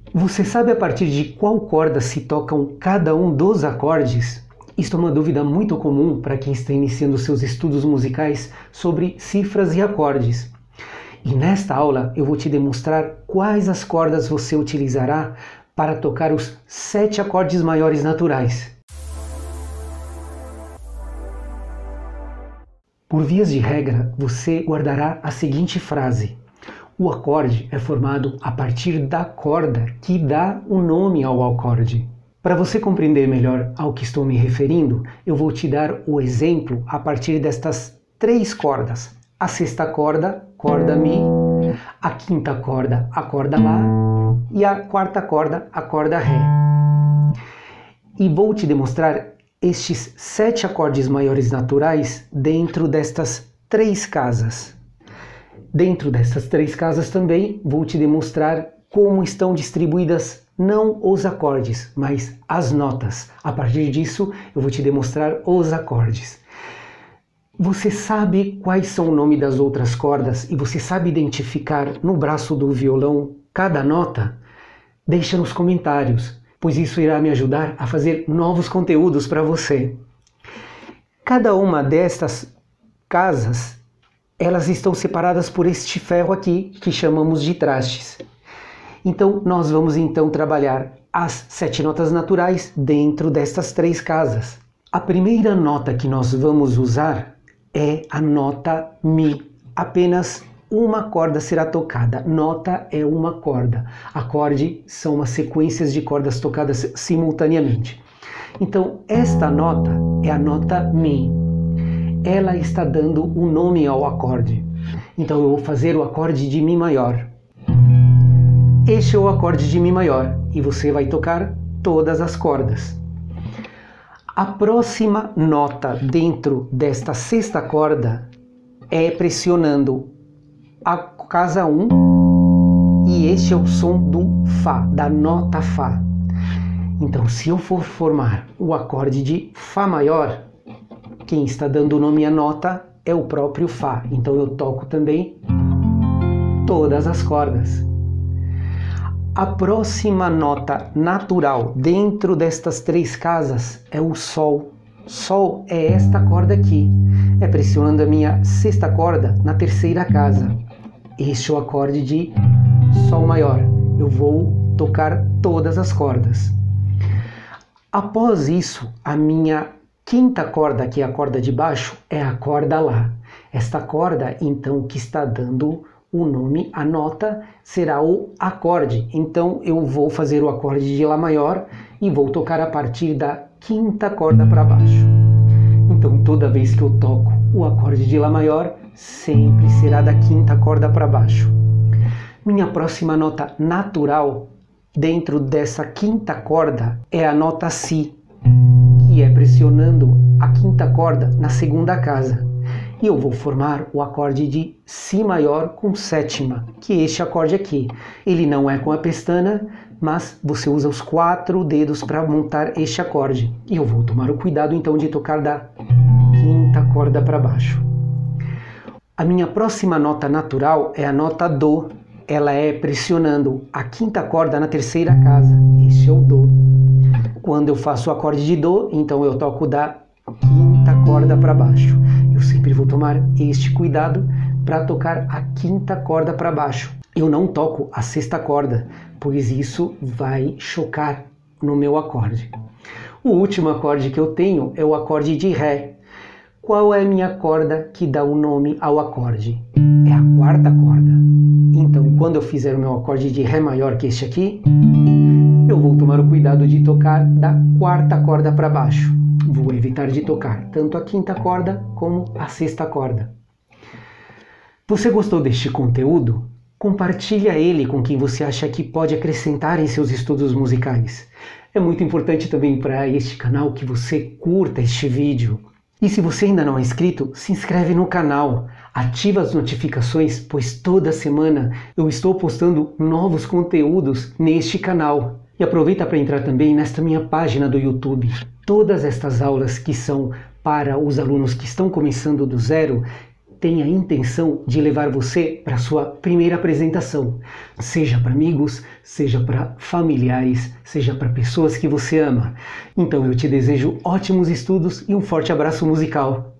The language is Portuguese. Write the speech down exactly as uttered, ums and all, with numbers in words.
Você sabe a partir de qual corda se tocam cada um dos acordes? Isto é uma dúvida muito comum para quem está iniciando seus estudos musicais sobre cifras e acordes. E nesta aula eu vou te demonstrar quais as cordas você utilizará para tocar os sete acordes maiores naturais. Por vias de regra, você guardará a seguinte frase: o acorde é formado a partir da corda que dá o nome ao acorde. Para você compreender melhor ao que estou me referindo, eu vou te dar o exemplo a partir destas três cordas. A sexta corda, corda Mi, a quinta corda, a corda Lá, e a quarta corda, a corda Ré. E vou te demonstrar estes sete acordes maiores naturais dentro destas três casas. Dentro dessas três casas também vou te demonstrar como estão distribuídas não os acordes, mas as notas. A partir disso eu vou te demonstrar os acordes. Você sabe quais são o nome das outras cordas e você sabe identificar no braço do violão cada nota? Deixa nos comentários, pois isso irá me ajudar a fazer novos conteúdos para você. Cada uma destas casas, elas estão separadas por este ferro aqui, que chamamos de trastes. Então, nós vamos então trabalhar as sete notas naturais dentro destas três casas. A primeira nota que nós vamos usar é a nota Mi. Apenas uma corda será tocada. Nota é uma corda. Acorde são umas sequências de cordas tocadas simultaneamente. Então, esta nota é a nota Mi. Ela está dando o um nome ao acorde. Então eu vou fazer o acorde de Mi maior. Este é o acorde de Mi maior e você vai tocar todas as cordas. A próxima nota dentro desta sexta corda é pressionando a casa um e este é o som do Fá, da nota Fá. Então, se eu for formar o acorde de Fá maior, quem está dando o nome à nota é o próprio Fá. Então eu toco também todas as cordas. A próxima nota natural dentro destas três casas é o Sol. Sol é esta corda aqui. É pressionando a minha sexta corda na terceira casa. Este é o acorde de Sol maior. Eu vou tocar todas as cordas. Após isso, a minha quinta corda, que é a corda de baixo, é a corda Lá. Esta corda, então, que está dando o nome, a nota, será o acorde. Então, eu vou fazer o acorde de Lá maior e vou tocar a partir da quinta corda para baixo. Então, toda vez que eu toco o acorde de Lá maior, sempre será da quinta corda para baixo. Minha próxima nota natural, dentro dessa quinta corda, é a nota Si, que é pressionando a quinta corda na segunda casa. E eu vou formar o acorde de Si maior com sétima, que é este acorde aqui. Ele não é com a pestana, mas você usa os quatro dedos para montar este acorde. E eu vou tomar o cuidado então de tocar da quinta corda para baixo. A minha próxima nota natural é a nota Dó. Ela é pressionando a quinta corda na terceira casa. Este é o Dó. Quando eu faço o acorde de Dó, então eu toco da quinta corda para baixo. Eu sempre vou tomar este cuidado para tocar a quinta corda para baixo. Eu não toco a sexta corda, pois isso vai chocar no meu acorde. O último acorde que eu tenho é o acorde de Ré. Qual é a minha corda que dá o nome ao acorde? É a quarta corda. Então, quando eu fizer o meu acorde de Ré maior, que é este aqui, eu vou tomar o cuidado de tocar da quarta corda para baixo. Vou evitar de tocar tanto a quinta corda como a sexta corda. Você gostou deste conteúdo? Compartilha ele com quem você acha que pode acrescentar em seus estudos musicais. É muito importante também para este canal que você curta este vídeo. E se você ainda não é inscrito, se inscreve no canal, ativa as notificações, pois toda semana eu estou postando novos conteúdos neste canal. E aproveita para entrar também nesta minha página do YouTube. Todas estas aulas que são para os alunos que estão começando do zero, tem a intenção de levar você para sua primeira apresentação, seja para amigos, seja para familiares, seja para pessoas que você ama. Então eu te desejo ótimos estudos e um forte abraço musical.